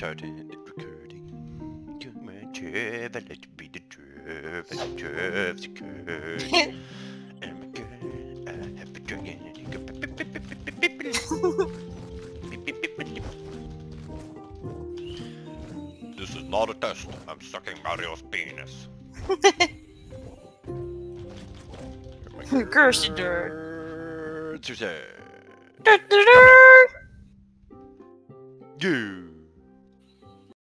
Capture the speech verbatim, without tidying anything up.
started recording. Come on, Trove, I like to be the Trove, and the Trove's occurred. And I'm a girl, I have a dragon, and you go beep, beep, beep, beep, beep, beep, beep. Beep, beep, beep, beep, beep. This is not a test. I'm sucking Mario's penis. Cursed dirt. Tuesday. Dirt, dirt, dirt. Go.